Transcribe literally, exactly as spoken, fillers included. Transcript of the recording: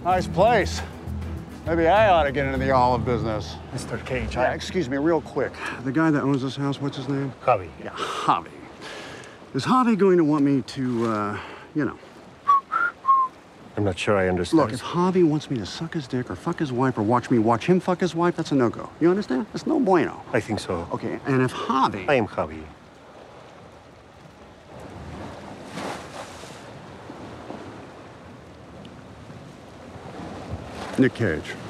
Nice place. Maybe I ought to get into the olive business. Mister Cage, Yeah, I... excuse me, real quick. The guy that owns this house, what's his name? Javi. Yeah, Javi. Is Javi going to want me to, uh, you know... I'm not sure I understand. Look, if Javi wants me to suck his dick or fuck his wife or watch me watch him fuck his wife, that's a no-go. You understand? That's no bueno. I think so. Okay, and if Javi... I am Javi. Nick Cage.